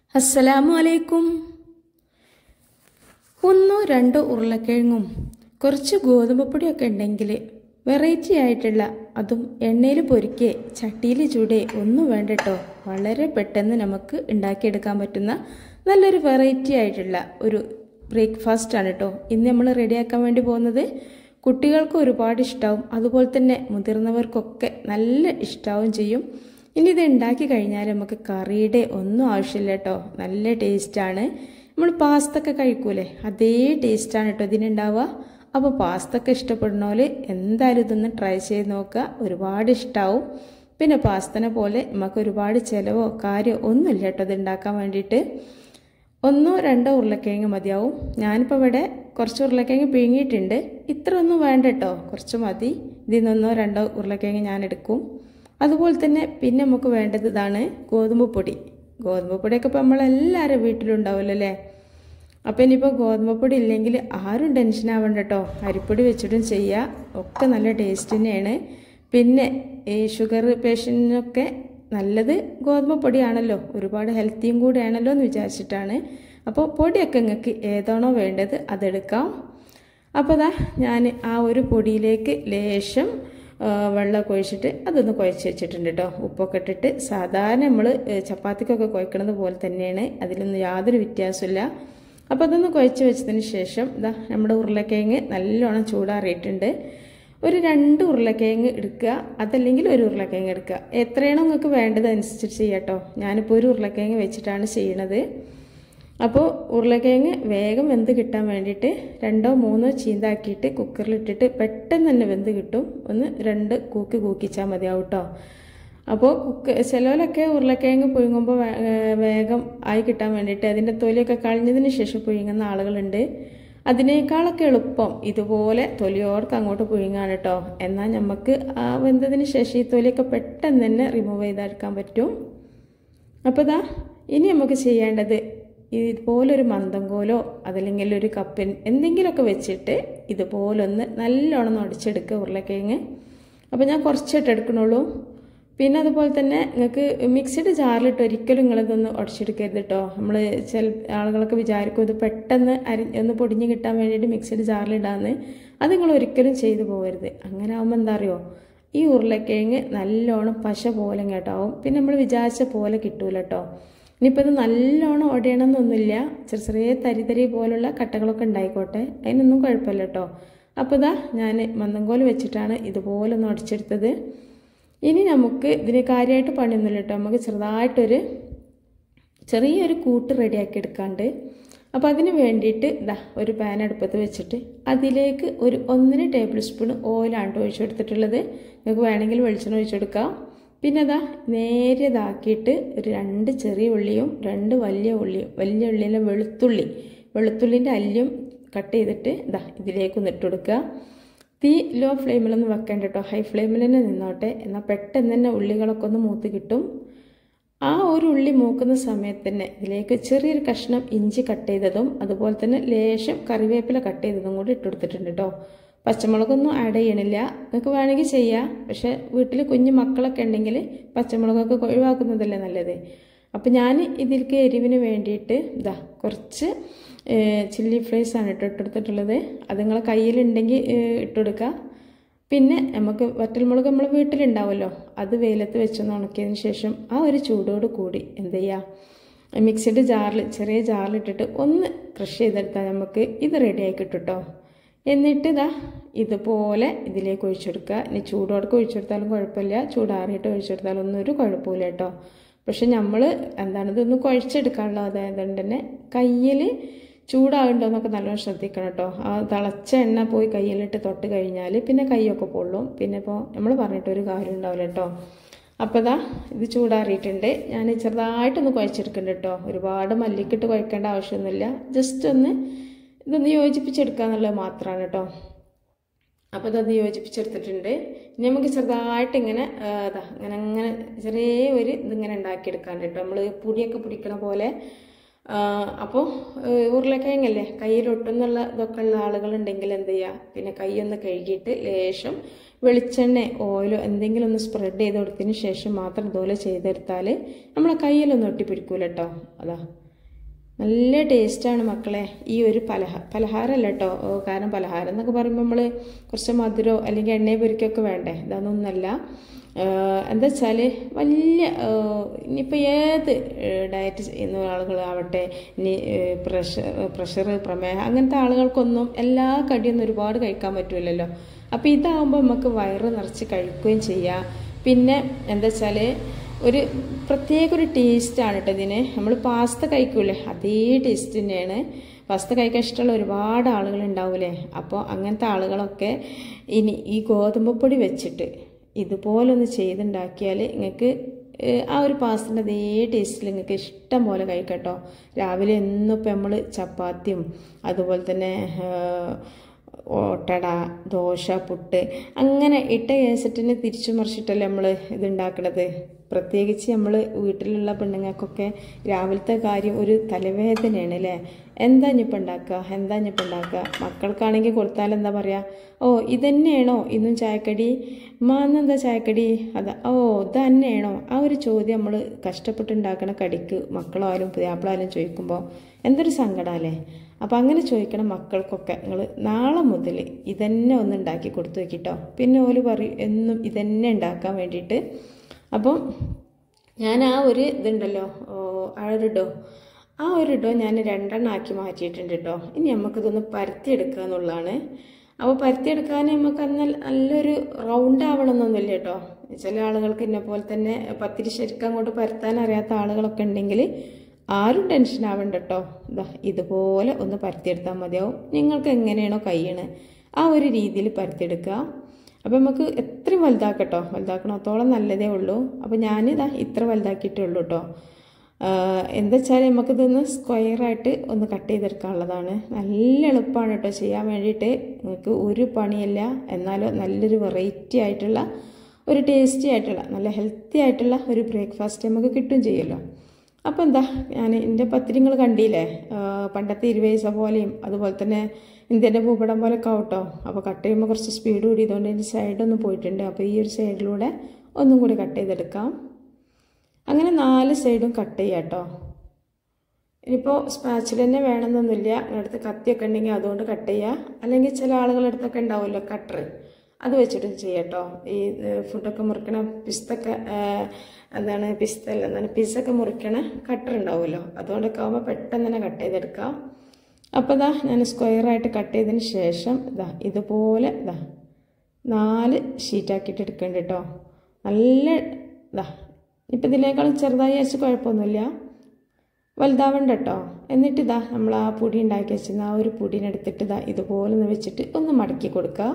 അസ്സലാമു അലൈക്കും. ഒന്നോ രണ്ടോ ഉരുളക്കിഴങ്ങും കുറച്ച് ഗോതമ്പ് പൊടിയൊക്കെ ഉണ്ടെങ്കിൽ വെറൈറ്റി ആയിട്ടുള്ള, അതും എണ്ണയിൽ പൊരിക്കേ ചട്ടിയിൽ ചൂടേ ഒന്നും വേണ്ട കേട്ടോ, വളരെ പെട്ടെന്ന് നമുക്ക് ഉണ്ടാക്കിയെടുക്കാൻ പറ്റുന്ന നല്ലൊരു വെറൈറ്റി ആയിട്ടുള്ള ഒരു ബ്രേക്ക്ഫാസ്റ്റാണ് കേട്ടോ ഇന്ന് നമ്മൾ റെഡിയാക്കാൻ വേണ്ടി പോകുന്നത്. കുട്ടികൾക്ക് ഒരുപാട് ഇഷ്ടമാവും, അതുപോലെ തന്നെ മുതിർന്നവർക്കൊക്കെ നല്ല ഇഷ്ടമാവും ചെയ്യും. ഇനി ഇത് ഉണ്ടാക്കി കഴിഞ്ഞാൽ നമുക്ക് കറിയുടെ ഒന്നും ആവശ്യമില്ല കേട്ടോ, നല്ല ടേസ്റ്റാണ്. നമ്മൾ പാസ്തൊക്കെ കഴിക്കൂലേ, അതേ ടേസ്റ്റാണ് കേട്ടോ ഇതിനുണ്ടാവുക. അപ്പോൾ പാസ്തൊക്കെ ഇഷ്ടപ്പെടുന്നവർ എന്തായാലും ഇതൊന്ന് ട്രൈ ചെയ്ത് നോക്കുക, ഒരുപാട് ഇഷ്ടമാവും. പിന്നെ പാസ്തനെ പോലെ നമുക്ക് ഒരുപാട് ചിലവോ കാര്യമോ ഒന്നുമില്ല കേട്ടോ ഇത് ഉണ്ടാക്കാൻ വേണ്ടിയിട്ട്. ഒന്നോ രണ്ടോ ഉരുളക്കിഴങ്ങ് മതിയാവും. ഞാനിപ്പോൾ ഇവിടെ കുറച്ച് ഉരുളക്കിഴങ്ങ് പിഴുങ്ങിയിട്ടുണ്ട്, ഇത്ര ഒന്നും വേണ്ട കേട്ടോ, കുറച്ച് മതി. ഇതിൽ നിന്നൊന്നോ രണ്ടോ ഉരുളക്കിഴങ്ങ് ഞാൻ എടുക്കും. അതുപോലെ തന്നെ പിന്നെ നമുക്ക് വേണ്ടത് ഇതാണ് ഗോതമ്പ് പൊടി. ഗോതമ്പ് പൊടിയൊക്കെ ഇപ്പോൾ നമ്മളെല്ലാവരും വീട്ടിലുണ്ടാവുമല്ലോ അല്ലേ. അപ്പോൾ ഇനിയിപ്പോൾ ഗോതമ്പ് പൊടി ഇല്ലെങ്കിൽ ആരും ടെൻഷൻ ആവണ്ട കേട്ടോ, അരിപ്പൊടി വെച്ചിട്ടും ചെയ്യുക, ഒക്കെ നല്ല ടേസ്റ്റ് തന്നെയാണ്. പിന്നെ ഈ ഷുഗർ പേഷ്യൻറ്റിനൊക്കെ നല്ലത് ഗോതമ്പ് പൊടിയാണല്ലോ, ഒരുപാട് ഹെൽത്തിയും കൂടെ ആണല്ലോ എന്ന് വിചാരിച്ചിട്ടാണ്. അപ്പോൾ പൊടിയൊക്കെ നിങ്ങൾക്ക് ഏതാണോ വേണ്ടത് അതെടുക്കാം. അപ്പോൾ ദാ ഞാൻ ആ ഒരു പൊടിയിലേക്ക് ലേശം വെള്ളമൊക്കെ ഒഴിച്ചിട്ട് അതൊന്ന് കുഴച്ച് വെച്ചിട്ടുണ്ട് കേട്ടോ, ഉപ്പൊക്കെ ഇട്ടിട്ട്. സാധാരണ നമ്മൾ ചപ്പാത്തിക്കൊക്കെ കുഴക്കണത് പോലെ തന്നെയാണ്, അതിലൊന്നും യാതൊരു വ്യത്യാസമില്ല. അപ്പോൾ അതൊന്ന് കുഴച്ച് വെച്ചതിന് ശേഷം ഇതാ നമ്മുടെ ഉരുളക്കിഴങ്ങ് നല്ലോണം ചൂടാറിയിട്ടുണ്ട്. ഒരു 2 ഉരുളക്കിഴങ്ങ് എടുക്കുക, അതല്ലെങ്കിൽ ഒരു ഉരുളക്കിഴങ്ങ് എടുക്കുക, എത്രയാണോ നിങ്ങൾക്ക് വേണ്ടത് അനുസരിച്ച് ചെയ്യാം കേട്ടോ. ഞാനിപ്പോൾ ഒരു ഉരുളക്കിഴങ്ങ് വെച്ചിട്ടാണ് ചെയ്യണത്. അപ്പോൾ ഉരുളക്കിഴങ്ങ് വേഗം വെന്ത് കിട്ടാൻ വേണ്ടിയിട്ട് 2ഓ 3ഓ ചീന്താക്കിയിട്ട് കുക്കറിലിട്ടിട്ട് പെട്ടെന്ന് തന്നെ വെന്ത് കിട്ടും. ഒന്ന് 2 കൂക്കിച്ചാൽ മതിയാവും കേട്ടോ. അപ്പോൾ ചിലവിലൊക്കെ ഉരുളക്കിഴങ്ങ് പുഴുങ്ങുമ്പോൾ വേഗം ആയി കിട്ടാൻ വേണ്ടിയിട്ട് അതിൻ്റെ തൊലിയൊക്കെ കളഞ്ഞതിന് ശേഷം പുഴുങ്ങുന്ന ആളുകളുണ്ട്. അതിനേക്കാളൊക്കെ എളുപ്പം ഇതുപോലെ തൊലിയോർക്ക് അങ്ങോട്ട് പുഴുങ്ങാണ് കേട്ടോ. എന്നാൽ നമുക്ക് ആ വെന്തതിന് ശേഷം ഈ തൊലിയൊക്കെ പെട്ടെന്ന് തന്നെ റിമൂവ് ചെയ്തെടുക്കാൻ പറ്റും. അപ്പോൾ ഇതാ ഇനി നമുക്ക് ചെയ്യേണ്ടത് ഇതുപോലൊരു മന്ദംകോലോ അതല്ലെങ്കിൽ ഒരു കപ്പിൻ എന്തെങ്കിലുമൊക്കെ വെച്ചിട്ട് ഇതുപോലൊന്ന് നല്ലോണം ഉടച്ചെടുക്കുക ഉരുളക്കിഴങ്ങ്. അപ്പോൾ ഞാൻ കുറച്ചിട്ട് എടുക്കണുള്ളൂ. പിന്നെ അതുപോലെ തന്നെ നിങ്ങൾക്ക് മിക്സിയുടെ ജാറിലിട്ട് ഒരിക്കലും നിങ്ങളിതൊന്ന് ഉടച്ചെടുക്കരുത് കേട്ടോ. നമ്മൾ ചില ആളുകളൊക്കെ വിചാരിക്കും ഇത് പെട്ടെന്ന് ഒന്ന് പൊടിഞ്ഞ് കിട്ടാൻ വേണ്ടിയിട്ട് മിക്സിയുടെ ജാറിലിടാന്ന്. അത് നിങ്ങൾ ഒരിക്കലും ചെയ്തു പോകരുത്. അങ്ങനെ ആകുമ്പോൾ എന്താ അറിയോ, ഈ ഉരുളക്കിഴങ്ങ് നല്ലോണം പശ പോലെ കേട്ടാവും, പിന്നെ നമ്മൾ വിചാരിച്ച പോലെ കിട്ടൂല കേട്ടോ. ഇനിയിപ്പോൾ ഇത് നല്ലോണം ഉടയണമെന്നൊന്നുമില്ല, ചെറിയ തരി പോലുള്ള കട്ടകളൊക്കെ ഉണ്ടായിക്കോട്ടെ, അതിനൊന്നും കുഴപ്പമില്ല കേട്ടോ. അപ്പോൾ ഇതാ ഞാൻ മന്ദംകോല് വെച്ചിട്ടാണ് ഇതുപോലെ ഒന്ന് ഉടച്ചെടുത്തത്. ഇനി നമുക്ക് ഇതിന് കാര്യമായിട്ട് പണിയൊന്നുമില്ല കേട്ടോ, നമുക്ക് ചെറിയൊരു കൂട്ട് റെഡിയാക്കി എടുക്കാണ്ട്. അപ്പോൾ അതിന് വേണ്ടിയിട്ട് ഇതാ ഒരു പാൻ അടുപ്പത്ത് വെച്ചിട്ട് അതിലേക്ക് ഒരു 1 ടേബിൾ സ്പൂൺ ഓയിലാണ് ഒഴിച്ചു കൊടുത്തിട്ടുള്ളത്. നിങ്ങൾക്ക് വേണമെങ്കിൽ വെളിച്ചെണ്ണ ഒഴിച്ചെടുക്കാം. പിന്നെ അതാ നേരിയതാക്കിയിട്ട് ഒരു 2 ചെറിയ ഉള്ളിയും 2 വലിയ ഉള്ളിയിലെ വെളുത്തുള്ളിൻ്റെ അല്ലിയും കട്ട് ചെയ്തിട്ട് ഇതാ ഇതിലേക്കൊന്ന് ഇട്ട് കൊടുക്കുക. തീ ലോ ഫ്ലെയിമിലൊന്നും വെക്കേണ്ട കേട്ടോ, ഹൈ ഫ്ലെയിമിൽ തന്നെ നിന്നോട്ടെ, എന്നാൽ പെട്ടെന്ന് തന്നെ ഉള്ളികളൊക്കെ ഒന്ന് മൂത്ത് കിട്ടും. ആ ഒരു ഉള്ളി മൂക്കുന്ന സമയത്ത് തന്നെ ഇതിലേക്ക് ചെറിയൊരു കഷ്ണം ഇഞ്ചി കട്ട് ചെയ്തതും അതുപോലെ തന്നെ ലേശം കറിവേപ്പില കട്ട് ചെയ്തതും കൂടി ഇട്ട് കൊടുത്തിട്ടുണ്ട് കേട്ടോ. പച്ചമുളകൊന്നും ആഡ് ചെയ്യണില്ല, നിങ്ങൾക്ക് വേണമെങ്കിൽ ചെയ്യാം, പക്ഷേ വീട്ടിൽ കുഞ്ഞു മക്കളൊക്കെ ഉണ്ടെങ്കിൽ പച്ചമുളകൊക്കെ ഒഴിവാക്കുന്നതല്ലേ നല്ലത്. അപ്പം ഞാൻ ഇതിലേക്ക് എരിവിന് വേണ്ടിയിട്ട് ഇതാ കുറച്ച് ചില്ലി ഫ്ലേക്സ് ആണ് ഇട്ടെടുത്തിട്ടുള്ളത്. അത് നിങ്ങളെ കയ്യിലുണ്ടെങ്കിൽ ഇട്ടുകൊടുക്കുക. പിന്നെ നമുക്ക് വറ്റൽമുളക് നമ്മൾ വീട്ടിലുണ്ടാവുമല്ലോ, അത് വെയിലത്ത് വെച്ചൊന്ന് ഉണക്കിയതിന് ശേഷം ആ ഒരു ചൂടോട് കൂടി എന്ത് ചെയ്യുക, മിക്സിയുടെ ചെറിയ ജാറിലിട്ടിട്ട് ഒന്ന് ക്രഷ് ചെയ്തെടുത്താൽ നമുക്ക് ഇത് റെഡിയായി കിട്ടും കേട്ടോ. എന്നിട്ട് ഇതാ ഇതുപോലെ ഇതിലേക്ക് ഒഴിച്ചെടുക്കുക. ഇനി ചൂടോടൊക്കെ ഒഴിച്ചെടുത്താലും കുഴപ്പമില്ല, ചൂടാറിയിട്ട് ഒഴിച്ചെടുത്താലും ഒന്നും ഒരു കുഴപ്പമില്ല കേട്ടോ. പക്ഷെ നമ്മൾ ഇതൊന്ന് കുഴച്ചെടുക്കാനുള്ളത് അതായതുകൊണ്ട് തന്നെ കയ്യിൽ ചൂടാകുന്നുണ്ടോയെന്നൊക്കെ നല്ലോണം ശ്രദ്ധിക്കണം കേട്ടോ. ആ തിളച്ച എണ്ണ പോയി കയ്യിലിട്ട് തൊട്ട് കഴിഞ്ഞാൽ പിന്നെ കൈയൊക്കെ പൊള്ളും, പിന്നെ ഇപ്പോൾ നമ്മൾ പറഞ്ഞിട്ടൊരു കാര്യം ഉണ്ടാവില്ല കേട്ടോ. അപ്പോൾ ഇതാ ഇത് ചൂടാറിയിട്ടുണ്ട്, ഞാൻ ചെറുതായിട്ടൊന്ന് കുഴച്ചെടുക്കുന്നുണ്ട് കേട്ടോ. ഒരുപാട് മല്ലിക്കിട്ട് കുഴക്കേണ്ട ആവശ്യമൊന്നുമില്ല, ജസ്റ്റ് ഇതൊന്ന് യോജിപ്പിച്ചെടുക്കുക എന്നുള്ളത് മാത്രമാണ് കേട്ടോ. അപ്പോൾ ഇതൊന്ന് യോജിപ്പിച്ചെടുത്തിട്ടുണ്ട്. ഇനി നമുക്ക് ചെറുതായിട്ട് ഇങ്ങനെ അങ്ങനെ ചെറിയ ഇതിങ്ങനെ ഉണ്ടാക്കിയെടുക്കാൻ കേട്ടോ. നമ്മൾ പൊടിയൊക്കെ പിടിക്കണ പോലെ അപ്പോൾ ഉരുളക്കിഴങ്ങല്ലേ കയ്യിലൊട്ടുന്നുള്ള ഇതൊക്കെ ഉള്ള ആളുകളുണ്ടെങ്കിൽ എന്ത് ചെയ്യുക, പിന്നെ കൈയൊന്ന് കഴുകിയിട്ട് ലേശം വെളിച്ചെണ്ണ ഓയിലോ എന്തെങ്കിലും ഒന്ന് സ്പ്രെഡ് ചെയ്ത് കൊടുത്തതിന് ശേഷം മാത്രം ഇതുപോലെ ചെയ്തെടുത്താൽ നമ്മളെ കയ്യിലൊന്നും ഒട്ടിപ്പിടിക്കൂല കേട്ടോ. അതാ നല്ല ടേസ്റ്റാണ് മക്കളെ ഈ ഒരു പലഹാരമല്ല കേട്ടോ. കാരണം പലഹാരം എന്നൊക്കെ പറയുമ്പോൾ നമ്മൾ കുറച്ച് മധുരമോ അല്ലെങ്കിൽ എണ്ണയെ പൊരിക്കുകയൊക്കെ വേണ്ടേ, ഇതൊന്നൊന്നല്ല. എന്താ വെച്ചാൽ വലിയ ഇനിയിപ്പോൾ ഏത് ഡയറ്റ് ചെയ്യുന്ന ആളുകളാവട്ടെ, ഇനി പ്രഷർ പ്രമേഹം അങ്ങനത്തെ ആളുകൾക്കൊന്നും എല്ലാ കടിയൊന്നും ഒരുപാട് കഴിക്കാൻ പറ്റില്ലല്ലോ. അപ്പോൾ ഇതാകുമ്പോൾ നമുക്ക് വയറ് നിറച്ച് കഴിക്കുകയും ചെയ്യാം. പിന്നെ എന്താ വെച്ചാൽ ഒരു പ്രത്യേക ഒരു ടേസ്റ്റാണ് കേട്ടോ ഇതിന്. നമ്മൾ പാസ്ത കഴിക്കൂലേ അതേ ടേസ്റ്റ് തന്നെയാണ്. പാസ്ത കഴിക്കാൻ ഇഷ്ടമുള്ള ഒരുപാട് ആളുകൾ ഉണ്ടാവൂലേ. അപ്പോൾ അങ്ങനത്തെ ആളുകളൊക്കെ ഇനി ഈ ഗോതമ്പ് വെച്ചിട്ട് ഇതുപോലൊന്ന് ചെയ്തുണ്ടാക്കിയാൽ നിങ്ങൾക്ക് ആ ഒരു പാസ്തൻ്റെ അതേ ടേസ്റ്റിൽ നിങ്ങൾക്ക് ഇഷ്ടം പോലെ കഴിക്കട്ടോ. രാവിലെ എന്നും ഇപ്പം നമ്മൾ ചപ്പാത്തിയും അതുപോലെ തന്നെ ഓട്ടട, ദോശ, പുട്ട് അങ്ങനെ ഇട്ട കേസറ്റിന് തിരിച്ചു മറിച്ചിട്ടല്ലേ നമ്മൾ ഇതുണ്ടാക്കണത്. പ്രത്യേകിച്ച് നമ്മൾ വീട്ടിലുള്ള പെണ്ണുങ്ങൾക്കൊക്കെ രാവിലത്തെ കാര്യം ഒരു തലവേദനയാണ് അല്ലേ. എന്താ ഇനിയിപ്പോൾ ഉണ്ടാക്കുക. മക്കൾക്കാണെങ്കിൽ കൊടുത്താൽ എന്താ പറയുക, ഓ ഇതന്നെയാണോ ഇന്നും ചായക്കടി, മാന്നെന്താ ചായക്കടി, അതാ ഓ ഇത് തന്നെയാണോ. ആ ഒരു ചോദ്യം നമ്മൾ കഷ്ടപ്പെട്ടുണ്ടാക്കണ കടിക്ക് മക്കളായാലും പുതിയാപ്പിളായാലും ചോദിക്കുമ്പോൾ എന്തൊരു സങ്കടമല്ലേ. അപ്പോൾ അങ്ങനെ ചോദിക്കണം മക്കൾക്കൊക്കെ നിങ്ങൾ നാളെ മുതൽ ഇതന്നെ ഒന്ന് ഉണ്ടാക്കി കൊടുത്തു നോക്കിട്ടോ. പിന്നെ ഓല് പറയും എന്നും ഇതന്നെ ഉണ്ടാക്കാൻ വേണ്ടിയിട്ട്. അപ്പം ഞാൻ ആ ഒരു ഇതുണ്ടല്ലോ ആ ഒരു ഡോ ഞാൻ 2 എണ്ണം ആക്കി മാറ്റിയിട്ടുണ്ട് കേട്ടോ. ഇനി നമുക്കിതൊന്ന് പരത്തിയെടുക്കുക എന്നുള്ളതാണ്. അപ്പോൾ പരത്തിയെടുക്കാൻ നമുക്ക് നല്ലൊരു റൗണ്ട് ആവണമെന്നൊന്നുമില്ല കേട്ടോ. ചില ആളുകൾക്ക് എന്നെ പോലെ തന്നെ പത്തിരി ശരിക്കും അങ്ങോട്ട് പരത്താൻ അറിയാത്ത ആളുകളൊക്കെ ഉണ്ടെങ്കിൽ ആരും ടെൻഷൻ ആവണ്ട കേട്ടോ. ഇതുപോലെ ഒന്ന് പരത്തിയെടുത്താൽ മതിയാവും. നിങ്ങൾക്ക് എങ്ങനെയാണോ കഴിയണത് ആ ഒരു രീതിയിൽ പരത്തിയെടുക്കുക. അപ്പോൾ നമുക്ക് എത്രയും വലുതാക്കണത്തോളം നല്ലതേ ഉള്ളൂ. അപ്പോൾ ഞാനിതാ ഇത്ര വലുതാക്കിയിട്ടേ ഉള്ളൂ കേട്ടോ. എന്താ വെച്ചാൽ നമുക്കിതൊന്ന് സ്ക്വയറായിട്ട് ഒന്ന് കട്ട് ചെയ്തെടുക്കാനുള്ളതാണ്. നല്ല എളുപ്പമാണ് കേട്ടോ ചെയ്യാൻ വേണ്ടിയിട്ട്. നിങ്ങൾക്ക് ഒരു പണിയല്ല, എന്നാലും നല്ലൊരു വെറൈറ്റി ആയിട്ടുള്ള ഒരു ടേസ്റ്റി ആയിട്ടുള്ള നല്ല ഹെൽത്തി ആയിട്ടുള്ള ഒരു ബ്രേക്ക്ഫാസ്റ്റ് നമുക്ക് കിട്ടുകയും ചെയ്യുമല്ലോ. അപ്പോൾ എന്താ ഞാൻ എൻ്റെ പത്തിരിങ്ങൾ കണ്ടില്ലേ, പണ്ടത്തെ 20 പൈസ പോലെയും അതുപോലെ തന്നെ ഇന്ത്യൻ്റെ ഭൂപടം പോലെയൊക്കെ ആവട്ടോ. അപ്പോൾ കട്ട് ചെയ്യുമ്പോൾ കുറച്ച് സ്പീഡ് കൂടിയതുകൊണ്ട് ഇതിൻ്റെ സൈഡൊന്നും പോയിട്ടുണ്ട്. അപ്പോൾ ഈ ഒരു സൈഡിലൂടെ ഒന്നും കൂടി കട്ട് ചെയ്തെടുക്കാം. അങ്ങനെ 4 സൈഡും കട്ട് ചെയ്യാം കേട്ടോ. ഇനിയിപ്പോൾ സ്പാച്ചിൽ തന്നെ വേണമെന്നൊന്നുമില്ല. അടുത്ത് കത്തിയൊക്കെ ഉണ്ടെങ്കിൽ അതുകൊണ്ട് കട്ട് ചെയ്യുക. അല്ലെങ്കിൽ ചില ആളുകളുടെ അടുത്തൊക്കെ ഉണ്ടാവുമല്ലോ കട്ടർ, അത് വെച്ചിട്ട് ചെയ്യട്ടോ. ഈ ഫുഡൊക്കെ മുറിക്കണ പിസ്സൊക്കെ മുറിക്കണ കട്ടർ ഉണ്ടാവുമല്ലോ, അതുകൊണ്ടൊക്കെ ആകുമ്പോൾ പെട്ടെന്ന് തന്നെ കട്ട് ചെയ്തെടുക്കാം. അപ്പോൾ ഞാൻ സ്ക്വയറായിട്ട് കട്ട് ചെയ്തതിന് ശേഷം ഇതുപോലെ 4 ഷീറ്റാക്കിയിട്ട് എടുക്കേണ്ട കേട്ടോ. നല്ല ഇപ്പം ഇതിനേക്കാളും ചെറുതായി വെച്ച് കുഴപ്പമൊന്നുമില്ല, വലുതാവണ്ട കേട്ടോ. എന്നിട്ട് നമ്മൾ ആ പൊടി ഉണ്ടാക്കി വെച്ചിരുന്ന ആ ഒരു പൊടിനെടുത്തിട്ട് ഇതുപോലെ ഒന്ന് വെച്ചിട്ട് ഒന്ന് മടക്കി കൊടുക്കുക.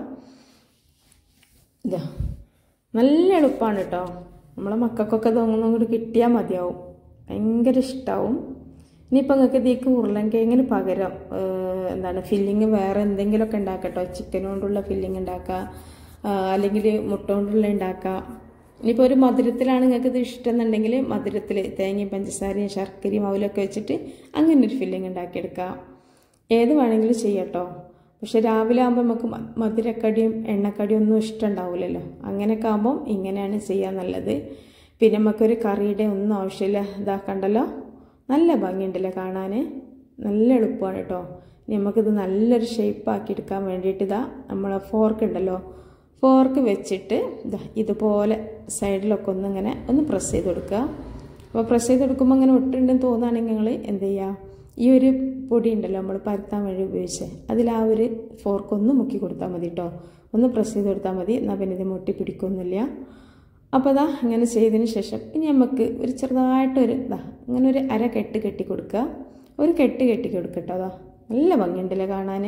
നല്ല എളുപ്പമാണ് കേട്ടോ. നമ്മളെ മക്കൾക്കൊക്കെ ഇതൊന്നും കൂടി കിട്ടിയാൽ മതിയാവും, ഭയങ്കര ഇഷ്ടമാവും. ഇനിയിപ്പോൾ നിങ്ങൾക്ക് ഇതിലേക്ക് ഉരുളൻകിഴങ്ങിന് പകരം ഫില്ലിങ് വേറെ എന്തെങ്കിലുമൊക്കെ ഉണ്ടാക്കട്ടോ. ചിക്കൻ കൊണ്ടുള്ള ഫില്ലിങ് ഉണ്ടാക്കുക, അല്ലെങ്കിൽ മുട്ട കൊണ്ടുള്ള ഉണ്ടാക്കുക. ഇനിയിപ്പോൾ ഒരു മധുരത്തിലാണ് നിങ്ങൾക്ക് ഇത് ഇഷ്ടം എന്നുണ്ടെങ്കിൽ മധുരത്തിൽ തേങ്ങയും പഞ്ചസാരയും ശർക്കരയും അവലൊക്കെ വെച്ചിട്ട് അങ്ങനെ ഒരു ഫില്ലിങ് ഉണ്ടാക്കിയെടുക്കുക. ഏത് വേണമെങ്കിലും ചെയ്യട്ടോ. പക്ഷെ രാവിലെ ആകുമ്പോൾ നമുക്ക് മധുരക്കടിയും എണ്ണക്കടിയും ഒന്നും ഇഷ്ടമുണ്ടാവില്ലല്ലോ. അങ്ങനെയൊക്കെ ആകുമ്പം ഇങ്ങനെയാണ് ചെയ്യാൻ നല്ലത്. പിന്നെ നമുക്കൊരു കറിയുടെ ഒന്നും ആവശ്യമില്ല. കണ്ടല്ലോ, നല്ല ഭംഗിയുണ്ടല്ലോ കാണാൻ, നല്ല എളുപ്പമാണ് കേട്ടോ. ഇനി നമുക്കിത് നല്ലൊരു ഷേപ്പാക്കി എടുക്കാൻ വേണ്ടിയിട്ട് നമ്മളെ ഫോർക്ക് ഉണ്ടല്ലോ, ഫോർക്ക് വെച്ചിട്ട് ഇതുപോലെ സൈഡിലൊക്കെ ഒന്ന് പ്രസ് ചെയ്ത് കൊടുക്കുക. അപ്പോൾ പ്രസ് ചെയ്ത് കൊടുക്കുമ്പോൾ അങ്ങനെ ഒട്ടുണ്ടെന്ന് തോന്നുകയാണെങ്കിൽ നിങ്ങൾ എന്ത് ചെയ്യുക, ഈ ഒരു പൊടി ഉണ്ടല്ലോ നമ്മൾ പരത്താൻ വേണ്ടി ഉപയോഗിച്ച് അതിൽ ആ ഒരു ഫോർക്ക് ഒന്ന് മുക്കി കൊടുത്താൽ മതി കേട്ടോ. ഒന്ന് പ്രസ് ചെയ്ത് കൊടുത്താൽ മതി, എന്നാൽ പിന്നെ ഇത് മുട്ടി പിടിക്കൊന്നുമില്ല. അപ്പോൾ ഇങ്ങനെ ചെയ്തതിന് ശേഷം ഇനി നമുക്ക് ഒരു ചെറുതായിട്ടൊരു ഇങ്ങനെ ഒരു അര കെട്ട് കെട്ടി കൊടുക്കുക. ഒരു കെട്ട് കെട്ടി കൊടുക്കട്ടോ. നല്ല ഭംഗിയുണ്ടല്ലേ കാണാൻ.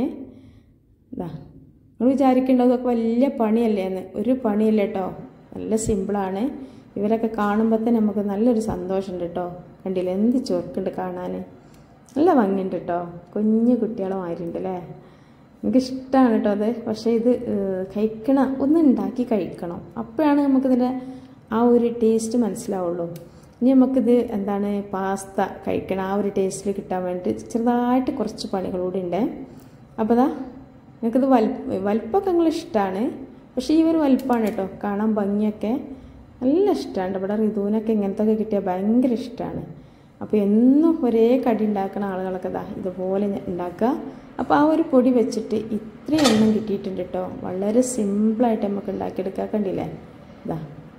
നമ്മൾ വിചാരിക്കേണ്ടത് അതൊക്കെ വലിയ പണിയല്ലേ എന്ന്. ഒരു പണിയല്ല കേട്ടോ, നല്ല സിമ്പിളാണ്. ഇവരൊക്കെ കാണുമ്പോൾ തന്നെ നമുക്ക് നല്ലൊരു സന്തോഷമുണ്ട് കേട്ടോ. കണ്ടില്ലേ എന്ത് ചൊറുക്കുണ്ട് കാണാൻ, നല്ല ഭംഗിയുണ്ട് കേട്ടോ. കുഞ്ഞു കുട്ടികളെ മാറിയിട്ടുണ്ടല്ലേ. എനിക്കിഷ്ടമാണ് കേട്ടോ അത്. പക്ഷേ ഇത് ഒന്ന് ഉണ്ടാക്കി കഴിക്കണം, അപ്പോഴാണ് നമുക്കിതിൻ്റെ ആ ഒരു ടേസ്റ്റ് മനസ്സിലാവുള്ളൂ. ഇനി നമുക്കിത് എന്താണ് പാസ്ത കഴിക്കണം ആ ഒരു ടേസ്റ്റിൽ കിട്ടാൻ വേണ്ടിയിട്ട് ചെറുതായിട്ട് കുറച്ച് പണികളൂടെ ഉണ്ട്. അപ്പോൾ ഇതാ നിങ്ങൾക്കിത് വലിപ്പമൊക്കെ നിങ്ങൾ ഇഷ്ടമാണ്, പക്ഷേ ഈ ഒരു വലിപ്പമാണ് കേട്ടോ കാണാൻ ഭംഗിയൊക്കെ നല്ല ഇഷ്ടമാണ്. ഇവിടെ ഋതുവിനൊക്കെ ഇങ്ങനത്തെ ഒക്കെ കിട്ടിയാൽ ഭയങ്കര ഇഷ്ടമാണ്. അപ്പോൾ എന്നും ഒരേ കടി ഉണ്ടാക്കുന്ന ആളുകളൊക്കെ ഇതാ ഇതുപോലെ ഉണ്ടാക്കുക. അപ്പോൾ ആ ഒരു പൊടി വെച്ചിട്ട് ഇത്രയും എണ്ണം കിട്ടിയിട്ടുണ്ട് കേട്ടോ. വളരെ സിമ്പിളായിട്ട് നമുക്ക് ഉണ്ടാക്കിയെടുക്കാൻ കണ്ടില്ലേ. ഇതാ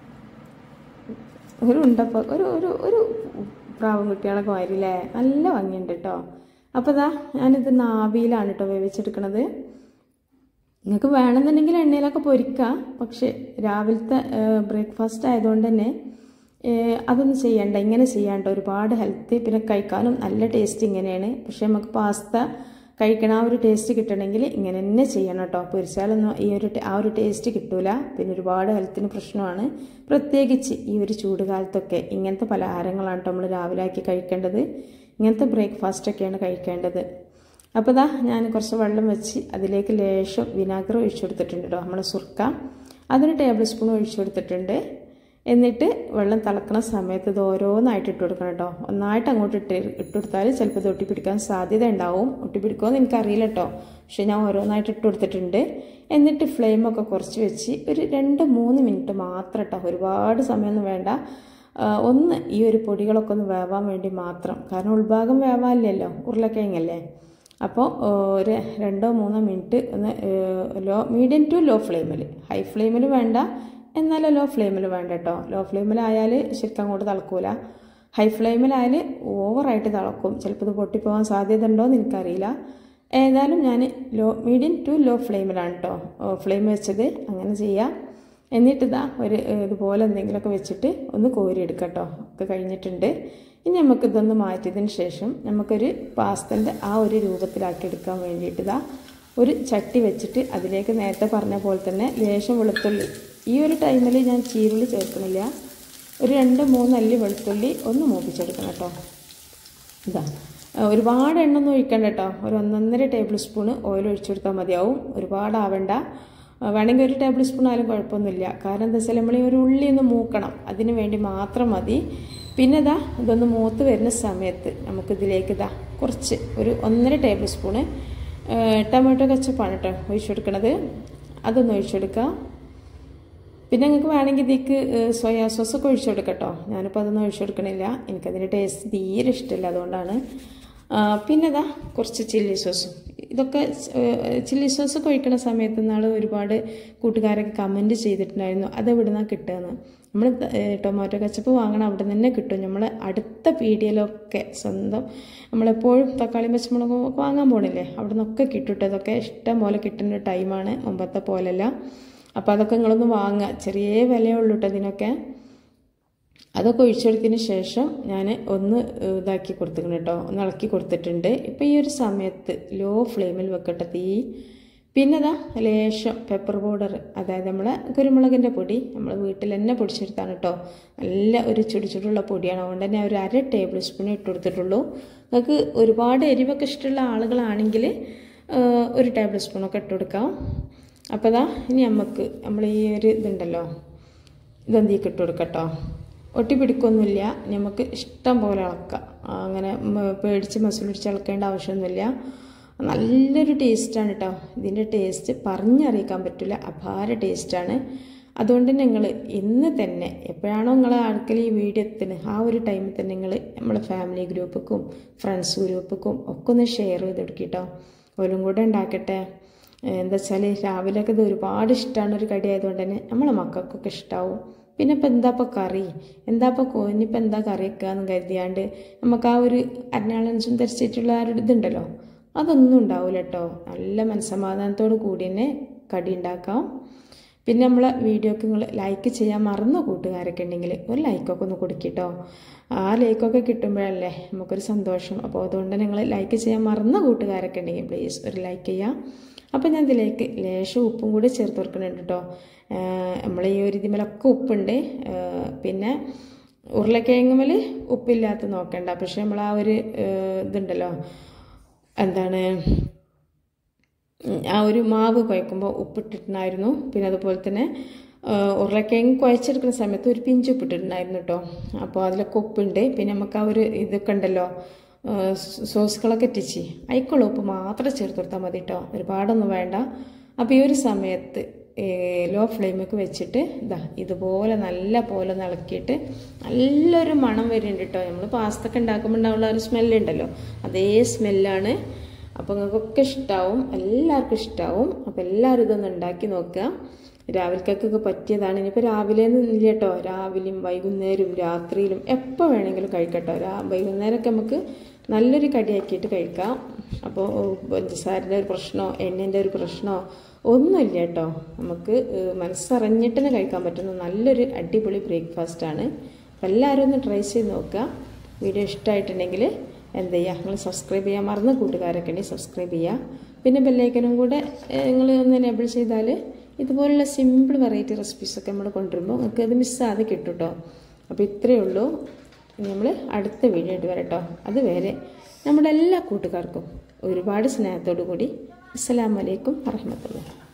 ഒരു ഉണ്ടപ്പോൾ ഒരു പ്രാവും കുട്ടികളൊക്കെ വരില്ലേ, നല്ല ഭംഗിയുണ്ട് കേട്ടോ. അപ്പോൾ ഇതാ ഞാനിത് ആവിയിലാണ് കേട്ടോ വേവിച്ചെടുക്കണത്. നിങ്ങൾക്ക് വേണമെന്നുണ്ടെങ്കിൽ എണ്ണയിലൊക്കെ പൊരിക്കാം, പക്ഷേ രാവിലത്തെ ബ്രേക്ക്ഫാസ്റ്റ് ആയതുകൊണ്ട് തന്നെ അതൊന്നും ചെയ്യണ്ട, ഇങ്ങനെ ചെയ്യാണ്ട് ഒരുപാട് ഹെൽത്തി, പിന്നെ കഴിക്കാനും നല്ല ടേസ്റ്റ് ഇങ്ങനെയാണ്. പക്ഷേ നമുക്ക് പാസ്ത കഴിക്കണ ആ ഒരു ടേസ്റ്റ് കിട്ടണമെങ്കിൽ ഇങ്ങനെ തന്നെ ചെയ്യണം കേട്ടോ. പൊരിച്ചാലൊന്നും ആ ഒരു ടേസ്റ്റ് കിട്ടൂല, പിന്നെ ഒരുപാട് ഹെൽത്തിന് പ്രശ്നമാണ്. പ്രത്യേകിച്ച് ഈ ഒരു ചൂട് കാലത്തൊക്കെ ഇങ്ങനത്തെ പലഹാരങ്ങളാണ് കേട്ടോ നമ്മൾ രാവിലെ ആക്കി കഴിക്കേണ്ടത്. ഇങ്ങനത്തെ ബ്രേക്ക്ഫാസ്റ്റൊക്കെയാണ് കഴിക്കേണ്ടത്. അപ്പോൾ ഇതാ ഞാൻ കുറച്ച് വെള്ളം വെച്ച് അതിലേക്ക് ലേശം വിനാഗിർ ഒഴിച്ചു കൊടുത്തിട്ടുണ്ട് കേട്ടോ, നമ്മൾ സുർക്ക അതൊരു ടേബിൾ സ്പൂൺ ഒഴിച്ചു കൊടുത്തിട്ടുണ്ട്. എന്നിട്ട് വെള്ളം തിളക്കുന്ന സമയത്ത് ഇത് ഓരോന്നായിട്ട് ഇട്ട് കൊടുക്കണം കേട്ടോ. ഒന്നായിട്ട് അങ്ങോട്ട് ഇട്ടുകൊടുത്താൽ ചിലപ്പോൾ ഇത് ഒട്ടിപ്പിടിക്കാൻ സാധ്യത ഉണ്ടാവും. ഒട്ടിപ്പിടിക്കുമെന്ന് എനിക്കറിയില്ല കേട്ടോ, പക്ഷെ ഞാൻ ഓരോന്നായിട്ട് ഇട്ട് കൊടുത്തിട്ടുണ്ട്. എന്നിട്ട് ഫ്ലെയിമൊക്കെ കുറച്ച് വെച്ച് ഒരു 2-3 മിനിറ്റ് മാത്രം കേട്ടോ, ഒരുപാട് സമയമൊന്നും വേണ്ട. ഒന്ന് ഈ ഒരു പൊടികളൊക്കെ ഒന്ന് വേവാൻ വേണ്ടി മാത്രം, കാരണം ഉൾഭാഗം വേവാനില്ലല്ലോ, ഉരുളക്കിഴങ്ങല്ലേ. അപ്പോൾ ഒരു 2-3 മിനിറ്റ് ഒന്ന് മീഡിയം ടു ലോ ഫ്ലെയിമിൽ, ഹൈ ഫ്ലെയിമിൽ വേണ്ട എന്നാലും ലോ ഫ്ലെയിമിൽ വേണ്ട കേട്ടോ. ലോ ഫ്ലെയിമിലായാൽ ശരിക്കും അങ്ങോട്ട് തിളക്കൂല, ഹൈ ഫ്ലെയിമിലായാൽ ഓവറായിട്ട് തിളക്കും. ചിലപ്പോൾ ഇത് പൊട്ടിപ്പോകാൻ സാധ്യത ഉണ്ടോ എന്ന് എനിക്കറിയില്ല. ഏതായാലും ഞാൻ മീഡിയം ടു ലോ ഫ്ലെയിമിലാണ് കേട്ടോ ഫ്ലെയിം വെച്ചത്, അങ്ങനെ ചെയ്യാം. എന്നിട്ട് ഇതാ ഒരു ഇതുപോലെ എന്തെങ്കിലുമൊക്കെ വെച്ചിട്ട് ഒന്ന് കോരിയെടുക്കാം കേട്ടോ. ഒക്കെ കഴിഞ്ഞിട്ടുണ്ട്. ഇനി നമുക്കിതൊന്ന് മാറ്റിയതിന് ശേഷം നമുക്കൊരു പാസ്തൻ്റെ ആ ഒരു രൂപത്തിലാക്കി എടുക്കാൻ വേണ്ടിയിട്ട് ഇതാ ഒരു ചട്ടി വെച്ചിട്ട് അതിലേക്ക് നേരത്തെ പറഞ്ഞ പോലെ തന്നെ ലേശം വെളുത്തുള്ളി, ഈ ഒരു ടൈമിൽ ഞാൻ ചീരുള്ളി ചേർക്കണില്ല, ഒരു 2-3 അല്ലി വെളുത്തുള്ളി ഒന്ന് മൂപ്പിച്ചെടുക്കണം കേട്ടോ. ഇതാ ഒരുപാട് എണ്ണ ഒന്നും ഒഴിക്കണ്ട കേട്ടോ, ഒരു 1.5 ടേബിൾ സ്പൂൺ ഓയിൽ ഒഴിച്ചു കൊടുത്താൽ മതിയാവും, ഒരുപാട് ആവണ്ട. വേണമെങ്കിൽ 1 ടേബിൾ സ്പൂൺ ആയാലും കുഴപ്പമൊന്നുമില്ല, കാരണം എന്താ വെച്ചാൽ നമ്മൾ ഈ ഒരു ഉള്ളി ഒന്ന് മൂക്കണം, അതിന് വേണ്ടി മാത്രം മതി. പിന്നെ ഇതാ ഇതൊന്ന് മൂത്ത് വരുന്ന സമയത്ത് നമുക്കിതിലേക്ക് ഇതാ കുറച്ച് ഒരു 1.5 ടേബിൾ സ്പൂണ് ടൊമാറ്റോ കെച്ചപ്പാണ് കേട്ടോ ഒഴിച്ചു കൊടുക്കണത്, അതൊന്ന് ഒഴിച്ചെടുക്കുക. പിന്നെ നിങ്ങൾക്ക് വേണമെങ്കിൽ ഇതിലേക്ക് സോയാ സോസൊക്കെ ഒഴിച്ചു കൊടുക്കാം കേട്ടോ. ഞാനിപ്പോൾ അതൊന്നും ഒഴിച്ചു കൊടുക്കണില്ല, എനിക്കതിൻ്റെ ടേസ്റ്റ് തീരെ ഇഷ്ടമില്ല, അതുകൊണ്ടാണ്. പിന്നെ ഇതാ കുറച്ച് ചില്ലി സോസും. ഇതൊക്കെ ചില്ലി സോസൊക്കെ ഒഴിക്കുന്ന സമയത്ത് നാൾ ഒരുപാട് കൂട്ടുകാരൊക്കെ കമൻറ്റ് ചെയ്തിട്ടുണ്ടായിരുന്നു അതെവിടെ നിന്നാണ് കിട്ടുകയെന്ന്. നമ്മൾ ടൊമാറ്റോ കെച്ചപ്പ് വാങ്ങണം അവിടെ നിന്ന് തന്നെ കിട്ടും. നമ്മൾ അടുത്ത പീടികയിലൊക്കെ സ്വന്തം നമ്മളെപ്പോഴും തക്കാളിയും പച്ചമുളകും ഒക്കെ വാങ്ങാൻ പോകണില്ലേ, അവിടെ നിന്നൊക്കെ കിട്ടും. അതൊക്കെ ഇഷ്ടം പോലെ കിട്ടുന്ന ടൈമാണ്, മുമ്പത്തെ പോലെയല്ല. അപ്പോൾ അതൊക്കെ നിങ്ങളൊന്ന് വാങ്ങുക, ചെറിയ വിലയുള്ളൂ കേട്ടോ ഇതിനൊക്കെ. അതൊക്കെ ഒഴിച്ചെടുത്തതിന് ശേഷം ഞാൻ ഒന്ന് ഇതാക്കി കൊടുത്തിട്ടുണ്ട് കേട്ടോ, ഒന്ന് ഇളക്കി കൊടുത്തിട്ടുണ്ട്. ഇപ്പോൾ ഈ ഒരു സമയത്ത് ലോ ഫ്ലെയിമിൽ വെക്കട്ടെ തീ. പിന്നെ ഇതാ ലേശം പെപ്പർ പൗഡർ, അതായത് നമ്മളെ കുരുമുളകിൻ്റെ പൊടി നമ്മൾ വീട്ടിൽ തന്നെ പൊടിച്ചെടുത്താണ് കേട്ടോ. നല്ല ഒരു ചുടുചുടുള്ള പൊടിയാണ്, അതുകൊണ്ട് തന്നെ ഒരു 1/2 ടേബിൾ സ്പൂൺ ഇട്ട് കൊടുത്തിട്ടുള്ളൂ. നിങ്ങൾക്ക് ഒരുപാട് എരിവൊക്കെ ഇഷ്ടമുള്ള ആളുകളാണെങ്കിൽ 1 ടേബിൾ സ്പൂണൊക്കെ ഇട്ട് കൊടുക്കാം. അപ്പോൾ ഇതാ ഇനി നമ്മൾ ഈ ഒരു ഇതുണ്ടല്ലോ ഇതെന്തൊക്കെ ഇട്ട് കൊടുക്കാം കേട്ടോ. ഒട്ടിപ്പിടിക്കൊന്നുമില്ല, നമുക്ക് ഇഷ്ടം പോലെ ഇളക്കാം, അങ്ങനെ പേടിച്ച് മസിൽ പിടിച്ച് ഇളക്കേണ്ട ആവശ്യമൊന്നുമില്ല. നല്ലൊരു ടേസ്റ്റാണ് കേട്ടോ, ഇതിൻ്റെ ടേസ്റ്റ് പറഞ്ഞറിയിക്കാൻ പറ്റില്ല, അപാര ടേസ്റ്റാണ്. അതുകൊണ്ട് നിങ്ങൾ ഇന്ന് തന്നെ എപ്പോഴാണോ നിങ്ങളെ അടുക്കൽ ഈ വീഡിയോ എത്തുന്നത് ആ ഒരു ടൈമിൽ തന്നെ നിങ്ങൾ നമ്മളെ ഫാമിലി ഗ്രൂപ്പിക്കും ഫ്രണ്ട്സ് ഗ്രൂപ്പിക്കും ഒക്കെ ഒന്ന് ഷെയർ ചെയ്ത് കൊടുക്കുക കേട്ടോ. ഓലും കൂടെ ഉണ്ടാക്കട്ടെ. എന്താ വെച്ചാൽ രാവിലെയൊക്കെ ഇത് ഒരുപാട് ഇഷ്ടമാണ് ഒരു കടി ആയതുകൊണ്ട് തന്നെ നമ്മളെ മക്കൾക്കൊക്കെ ഇഷ്ടമാവും. പിന്നെ ഇപ്പം എന്താപ്പോൾ കറി, ഇനിയിപ്പോൾ എന്താ കറി വെക്കുകയെന്ന് കരുതിയാണ്ട് നമുക്ക് ആ ഒരു അരിഞ്ഞാളൻസും ധരിച്ചിട്ടുള്ള ആ ഒരു ഇതുണ്ടല്ലോ അതൊന്നും ഉണ്ടാവില്ല കേട്ടോ. നല്ല മനസ്സമാധാനത്തോടു കൂടി തന്നെ കടി ഉണ്ടാക്കാം. പിന്നെ നമ്മളെ വീഡിയോക്ക് നിങ്ങൾ ലൈക്ക് ചെയ്യാൻ മറന്ന കൂട്ടുകാരൊക്കെ ഉണ്ടെങ്കിൽ ഒരു ലൈക്കൊക്കെ ഒന്ന് കൊടുക്കിട്ടോ. ആ ലൈക്കൊക്കെ കിട്ടുമ്പോഴല്ലേ നമുക്കൊരു സന്തോഷം. അപ്പോൾ അതുകൊണ്ട് നിങ്ങൾ ലൈക്ക് ചെയ്യാൻ മറന്ന കൂട്ടുകാരൊക്കെ ഉണ്ടെങ്കിൽ പ്ലീസ് ഒരു ലൈക്ക് ചെയ്യാം. അപ്പോൾ ഞാൻ ഇതിലേക്ക് ലേശം ഉപ്പും കൂടി ചേർത്ത് കൊടുക്കുന്നുണ്ട് കേട്ടോ. നമ്മൾ ഈ ഒരു ഇതിമേലൊക്കെ ഉപ്പുണ്ട്. പിന്നെ ഉരുളക്കിഴങ്ങുമേൽ ഉപ്പില്ലാത്ത നോക്കണ്ട, പക്ഷെ നമ്മൾ ആ ഒരു ഇതുണ്ടല്ലോ എന്താണ് ആ ഒരു മാവ് കുഴക്കുമ്പോൾ ഉപ്പിട്ടിട്ടുണ്ടായിരുന്നു. പിന്നെ അതുപോലെ തന്നെ ഉരുളക്കിഴങ്ങ് കുഴച്ചെടുക്കുന്ന സമയത്ത് ഒരു പിഞ്ച് ഉപ്പിട്ടിട്ടുണ്ടായിരുന്നു കേട്ടോ. അപ്പോൾ അതിലൊക്കെ ഉപ്പുണ്ട്. പിന്നെ നമുക്ക് ആ ഒരു ഇതൊക്കെ ഉണ്ടല്ലോ സോസുകളൊക്കെ ഇട്ടിച്ച് അതിക്കുള്ള ഉപ്പ് മാത്രം ചേർത്ത് കൊടുത്താൽ മതി കേട്ടോ, ഒരുപാടൊന്നും വേണ്ട. അപ്പോൾ ഈ ഒരു സമയത്ത് ലോ ഫ്ലെയിമൊക്കെ വെച്ചിട്ട് ഇതുപോലെ നല്ല പോലെ ഇളക്കിയിട്ട് നല്ലൊരു മണം വരുന്നുണ്ട് കേട്ടോ. നമ്മൾ പാസ്തയൊക്കെ ഉണ്ടാക്കുമ്പോൾ ഉണ്ടാവുള്ള ഒരു സ്മെല്ലുണ്ടല്ലോ, അതേ സ്മെല്ലാണ്. അപ്പോൾ നിങ്ങൾക്കൊക്കെ ഇഷ്ടമാവും, എല്ലാവർക്കും ഇഷ്ടമാവും. അപ്പോൾ എല്ലാവരും ഇതൊന്ന് ഉണ്ടാക്കി നോക്കുക. രാവിലേക്കൊക്കെ പറ്റിയതാണ്. ഇനിയിപ്പോൾ രാവിലെയൊന്നും ഇല്ല കേട്ടോ, രാവിലെയും വൈകുന്നേരവും രാത്രിയിലും എപ്പോൾ വേണമെങ്കിലും കഴിക്കട്ടോ. വൈകുന്നേരമൊക്കെ നമുക്ക് നല്ലൊരു കടിയാക്കിയിട്ട് കഴിക്കാം. അപ്പോൾ പഞ്ചസാരൻ്റെ ഒരു പ്രശ്നമോ എണ്ണേൻ്റെ ഒരു പ്രശ്നമോ ഒന്നുമില്ല കേട്ടോ. നമുക്ക് മനസ്സറിഞ്ഞിട്ട് തന്നെ കഴിക്കാൻ പറ്റുന്ന നല്ലൊരു അടിപൊളി ബ്രേക്ക്ഫാസ്റ്റാണ്. അപ്പോൾ എല്ലാവരും ഒന്ന് ട്രൈ ചെയ്ത് നോക്കുക. വീഡിയോ ഇഷ്ടമായിട്ടുണ്ടെങ്കിൽ എന്ത് ചെയ്യുക, നിങ്ങൾ സബ്സ്ക്രൈബ് ചെയ്യാൻ മറന്ന കൂട്ടുകാരൊക്കെ ഉണ്ടെങ്കിൽ സബ്സ്ക്രൈബ് ചെയ്യുക. പിന്നെ ബെല്ലൈക്കനും കൂടെ നിങ്ങൾ ഒന്ന് എനേബിൾ ചെയ്താൽ ഇതുപോലുള്ള സിമ്പിൾ വെറൈറ്റി റെസിപ്പീസൊക്കെ നമ്മൾ കൊണ്ടുവരുമ്പോൾ നിങ്ങൾക്ക് അത് മിസ്സാതെ കിട്ടും കേട്ടോ. അപ്പോൾ ഇത്രയേ ഉള്ളൂ. നമ്മൾ അടുത്ത വീഡിയോ ആയിട്ട് വരാം കേട്ടോ. അതുവരെ നമ്മുടെ എല്ലാ കൂട്ടുകാർക്കും ഒരുപാട് സ്നേഹത്തോടു കൂടി അസ്സലാമു അലൈക്കും വറഹ്മത്തുള്ളാഹി.